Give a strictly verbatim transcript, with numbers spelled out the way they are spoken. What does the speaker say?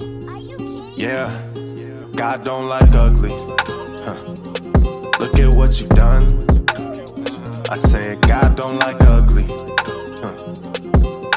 Yeah, God don't like ugly. Huh. Look at what you done. I said God don't like ugly. Huh.